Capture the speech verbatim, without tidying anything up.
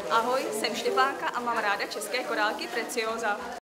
Ahoj, jsem Štěpánka a mám ráda české korálky Preciosa.